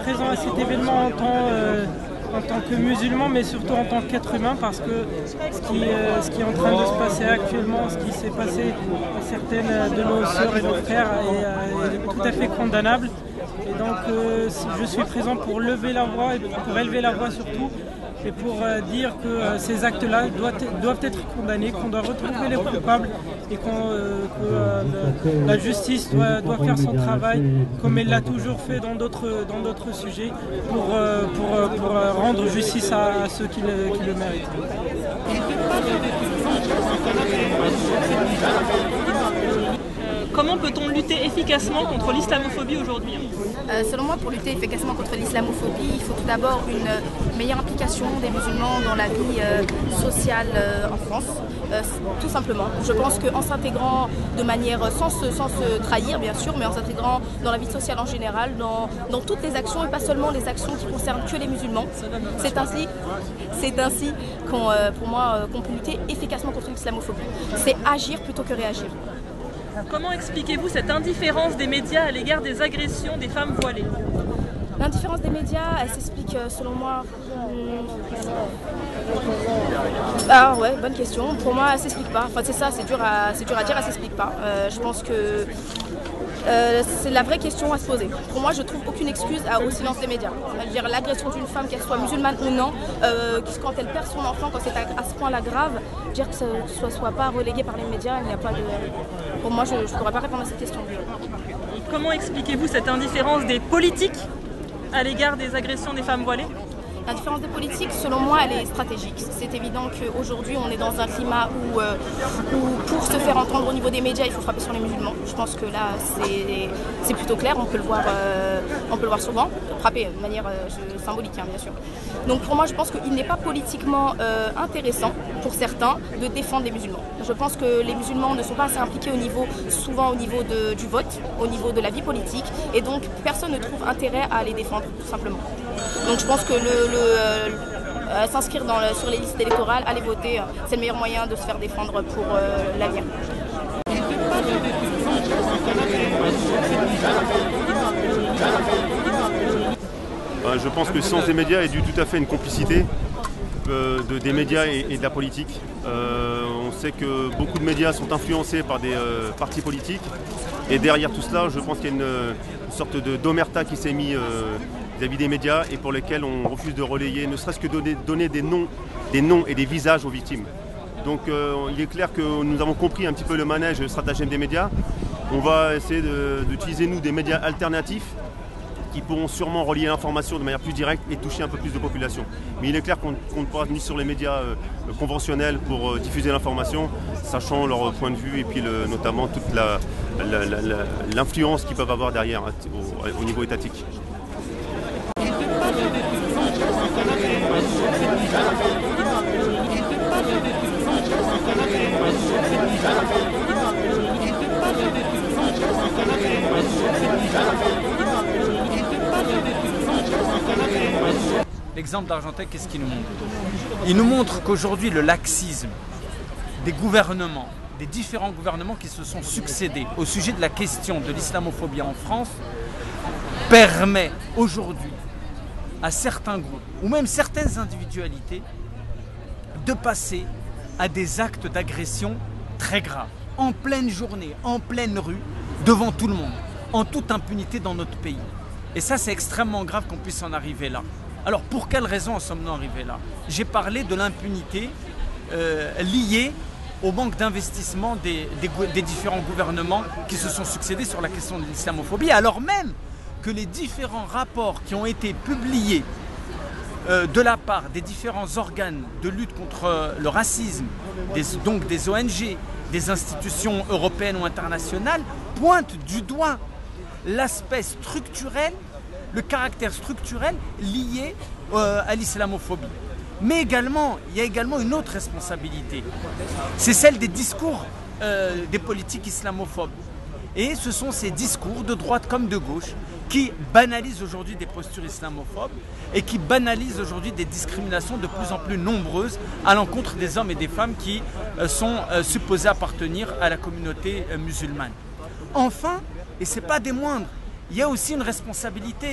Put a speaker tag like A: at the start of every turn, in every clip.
A: présent à cet événement en tant que musulman, mais surtout en tant qu'être humain, parce que ce qui est en train de se passer actuellement, ce qui s'est passé à certaines de nos sœurs et nos frères est tout à fait condamnable. Et donc je suis présent pour lever la voix et pour élever la voix surtout, et pour dire que ces actes-là doivent être condamnés, qu'on doit retrouver les coupables et que la justice doit faire son travail comme elle l'a toujours fait dans d'autres sujets pour rendre justice à ceux qui le méritent.
B: Comment peut-on lutter efficacement contre l'islamophobie aujourd'hui ?
C: Selon moi, pour lutter efficacement contre l'islamophobie, il faut tout d'abord une meilleure implication des musulmans dans la vie sociale en France, tout simplement. Je pense qu'en s'intégrant de manière, sans se trahir bien sûr, mais en s'intégrant dans la vie sociale en général, dans toutes les actions et pas seulement les actions qui concernent que les musulmans, c'est ainsi qu'on peut lutter efficacement contre l'islamophobie. C'est agir plutôt que réagir.
B: Comment expliquez-vous cette indifférence des médias à l'égard des agressions des femmes voilées ?
C: L'indifférence des médias, elle s'explique selon moi... Ah ouais, bonne question. Pour moi, elle s'explique pas. Enfin, c'est ça, c'est dur à dire, elle s'explique pas. Je pense que c'est la vraie question à se poser. Pour moi, je trouve aucune excuse au silence des médias. C'est-à-dire l'agression d'une femme, qu'elle soit musulmane ou non, quand elle perd son enfant, quand c'est à ce point-là grave, dire que ça ne soit pas relégué par les médias, il n'y a pas de... Pour moi, je ne pourrais pas répondre à cette question.
B: Comment expliquez-vous cette indifférence des politiques à l'égard des agressions des femmes voilées ?
C: La différence des politiques, selon moi, elle est stratégique. C'est évident qu'aujourd'hui, on est dans un climat où pour se faire entendre au niveau des médias, il faut frapper sur les musulmans. Je pense que là, c'est plutôt clair, on peut le voir souvent. Frapper de manière symbolique, hein, bien sûr. Donc pour moi, je pense qu'il n'est pas politiquement intéressant, pour certains, de défendre les musulmans. Je pense que les musulmans ne sont pas assez impliqués souvent au niveau du vote, au niveau de la vie politique, et donc personne ne trouve intérêt à les défendre, tout simplement. Donc je pense que s'inscrire sur les listes électorales, aller voter, c'est le meilleur moyen de se faire défendre pour l'avenir.
D: Je pense que le silence des médias est dû tout à fait à une complicité des médias et de la politique. On sait que beaucoup de médias sont influencés par des partis politiques, et derrière tout cela, je pense qu'il y a une sorte d'omerta qui s'est mise vis-à-vis des médias et pour lesquels on refuse de relayer, ne serait-ce que donner des noms et des visages aux victimes. Donc il est clair que nous avons compris un petit peu le manège et le stratagème des médias. On va essayer d'utiliser nous des médias alternatifs qui pourront sûrement relier l'information de manière plus directe et toucher un peu plus de population. Mais il est clair qu'on ne pourra venir sur les médias conventionnels pour diffuser l'information, sachant leur point de vue et puis notamment toute l'influence qu'ils peuvent avoir derrière au niveau étatique.
E: L'exemple d'Argenteuil, qu'est-ce qu'il nous montre ? Il nous montre qu'aujourd'hui, le laxisme des gouvernements, des différents gouvernements qui se sont succédés au sujet de la question de l'islamophobie en France, permet aujourd'hui à certains groupes, ou même certaines individualités, de passer à des actes d'agression très graves, en pleine journée, en pleine rue, devant tout le monde, en toute impunité dans notre pays. Et ça, c'est extrêmement grave qu'on puisse en arriver là. Alors, pour quelles raisons en sommes-nous arrivés là ? J'ai parlé de l'impunité liée au manque d'investissement des différents gouvernements qui se sont succédés sur la question de l'islamophobie, alors même que les différents rapports qui ont été publiés de la part des différents organes de lutte contre le racisme, donc des ONG, des institutions européennes ou internationales, pointent du doigt l'aspect structurel, le caractère structurel lié à l'islamophobie. Mais également, il y a également une autre responsabilité. C'est celle des discours des politiques islamophobes. Et ce sont ces discours de droite comme de gauche qui banalisent aujourd'hui des postures islamophobes et qui banalisent aujourd'hui des discriminations de plus en plus nombreuses à l'encontre des hommes et des femmes qui sont supposés appartenir à la communauté musulmane. Enfin, et ce n'est pas des moindres, il y a aussi une responsabilité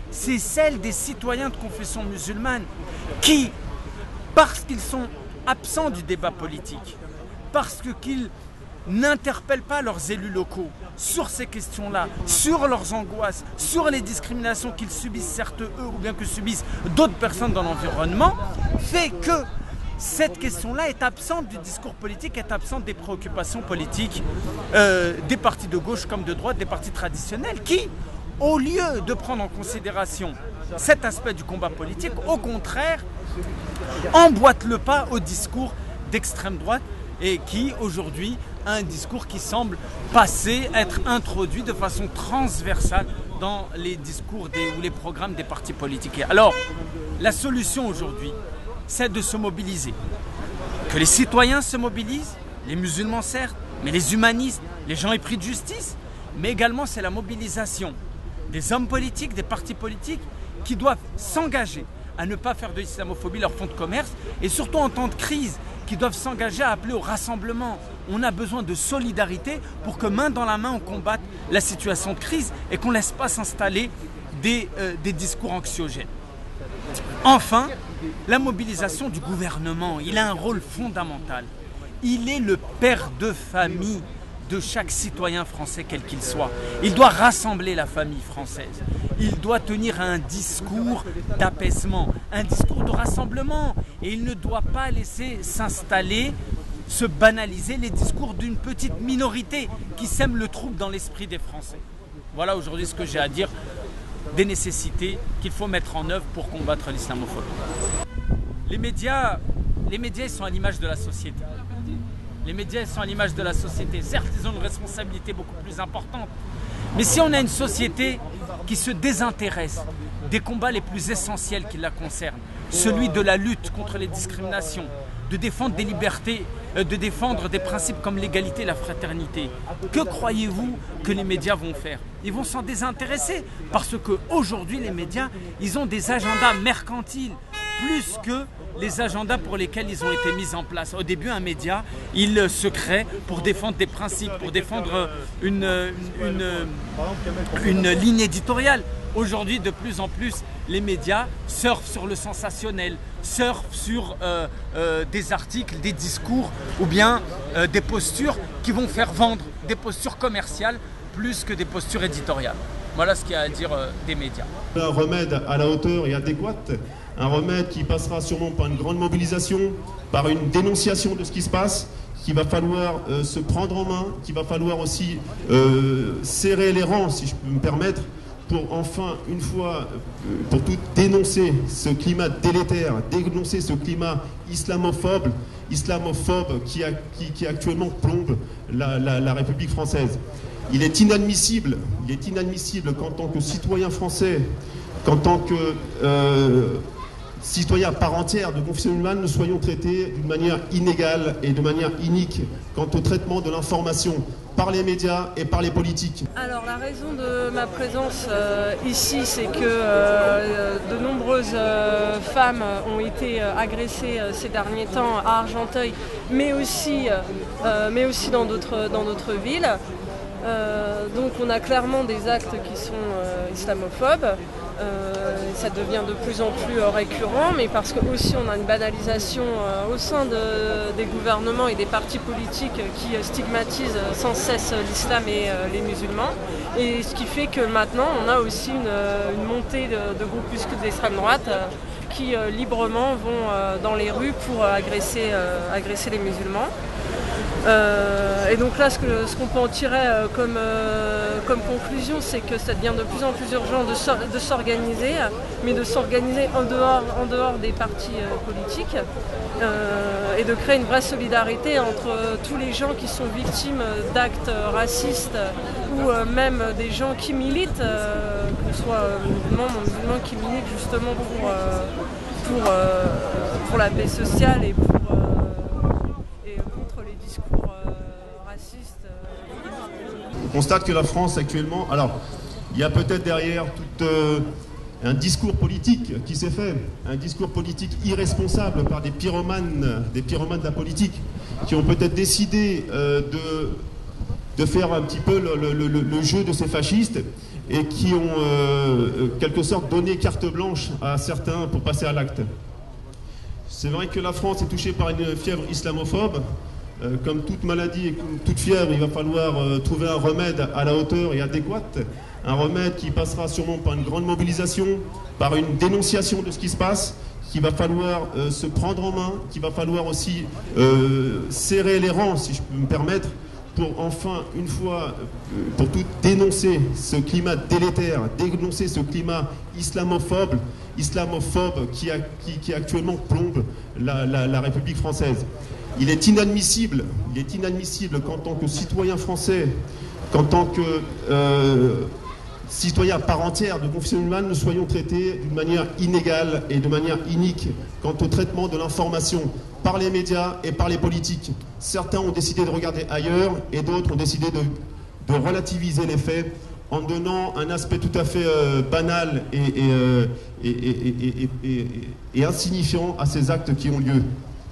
E: c'est celle des citoyens de confession musulmane qui, parce qu'ils sont absents du débat politique, parce qu'ils n'interpellent pas leurs élus locaux sur ces questions-là, sur leurs angoisses, sur les discriminations qu'ils subissent, certes eux, ou bien que subissent d'autres personnes dans l'environnement, fait que cette question-là est absente du discours politique, est absente des préoccupations politiques des partis de gauche comme de droite, des partis traditionnels qui, au lieu de prendre en considération cet aspect du combat politique, au contraire, emboîtent le pas au discours d'extrême droite et qui, aujourd'hui, a un discours qui semble passer, être introduit de façon transversale dans les discours ou les programmes des partis politiques. Alors, la solution aujourd'hui, c'est de se mobiliser. Que les citoyens se mobilisent, les musulmans certes, mais les humanistes, les gens épris de justice, mais également c'est la mobilisation des hommes politiques, des partis politiques qui doivent s'engager à ne pas faire de l'islamophobie leur fonds de commerce et surtout en temps de crise, qui doivent s'engager à appeler au rassemblement. On a besoin de solidarité pour que main dans la main on combatte la situation de crise et qu'on ne laisse pas s'installer des discours anxiogènes. Enfin, la mobilisation du gouvernement, il a un rôle fondamental. Il est le père de famille de chaque citoyen français, quel qu'il soit. Il doit rassembler la famille française. Il doit tenir un discours d'apaisement, un discours de rassemblement. Et il ne doit pas laisser s'installer, se banaliser les discours d'une petite minorité qui sème le trouble dans l'esprit des Français. Voilà aujourd'hui ce que j'ai à dire des nécessités qu'il faut mettre en œuvre pour combattre l'islamophobie. Les médias, ils sont à l'image de la société. Les médias, ils sont à l'image de la société. Certes, ils ont une responsabilité beaucoup plus importante. Mais si on a une société qui se désintéresse des combats les plus essentiels qui la concernent, celui de la lutte contre les discriminations, de défendre des libertés, de défendre des principes comme l'égalité et la fraternité, que croyez-vous que les médias vont faire? Ils vont s'en désintéresser parce qu'aujourd'hui, les médias, ils ont des agendas mercantiles plus que les agendas pour lesquels ils ont été mis en place. Au début, un média, il se crée pour défendre des principes, pour défendre une ligne éditoriale. Aujourd'hui, de plus en plus, les médias surfent sur le sensationnel, surfent sur des articles, des discours ou bien des postures qui vont faire vendre, des postures commerciales plus que des postures éditoriales. Voilà ce qu'il y a à dire des médias.
F: Un remède à la hauteur et adéquat, un remède qui passera sûrement par une grande mobilisation, par une dénonciation de ce qui se passe, qu'il va falloir se prendre en main, qu'il va falloir aussi serrer les rangs, si je peux me permettre, pour enfin, une fois pour toutes, dénoncer ce climat délétère, dénoncer ce climat islamophobe qui actuellement plombe la République française. Il est inadmissible qu'en tant que citoyen français, qu'en tant que citoyens à part entière de confession musulmane, nous soyons traités d'une manière inégale et de manière inique quant au traitement de l'information par les médias et par les politiques.
G: Alors la raison de ma présence ici, c'est que de nombreuses femmes ont été agressées ces derniers temps à Argenteuil, mais aussi dans d'autres villes. Donc on a clairement des actes qui sont islamophobes. Ça devient de plus en plus récurrent, mais parce que aussi on a une banalisation au sein des gouvernements et des partis politiques qui stigmatisent sans cesse l'islam et les musulmans. Et ce qui fait que maintenant on a aussi une montée de groupuscules d'extrême droite qui librement vont dans les rues pour agresser les musulmans. Et donc là, ce qu'on peut en tirer comme conclusion, c'est que ça devient de plus en plus urgent de s'organiser, mais de s'organiser en dehors des partis politiques et de créer une vraie solidarité entre tous les gens qui sont victimes d'actes racistes ou même des gens qui militent, que ce soit musulmans qui militent justement pour la paix sociale et contre les discours racistes.
F: On constate que la France actuellement, alors il y a peut-être derrière tout un discours politique qui s'est fait, un discours politique irresponsable par des pyromanes de la politique qui ont peut-être décidé de faire un petit peu le jeu de ces fascistes et qui ont quelque sorte donné carte blanche à certains pour passer à l'acte. C'est vrai que la France est touchée par une fièvre islamophobe. Comme toute maladie et comme toute fièvre, il va falloir trouver un remède à la hauteur et adéquat. Un remède qui passera sûrement par une grande mobilisation, par une dénonciation de ce qui se passe, qu'il va falloir se prendre en main, qu'il va falloir aussi serrer les rangs, si je peux me permettre, pour enfin, une fois pour toutes, dénoncer ce climat délétère, dénoncer ce climat islamophobe qui actuellement plombe la République française. Il est inadmissible qu'en tant que citoyen français, qu'en tant que citoyens à part entière de confession musulmane, nous soyons traités d'une manière inégale et de manière inique quant au traitement de l'information par les médias et par les politiques. Certains ont décidé de regarder ailleurs et d'autres ont décidé de relativiser les faits en donnant un aspect tout à fait banal et insignifiant à ces actes qui ont lieu.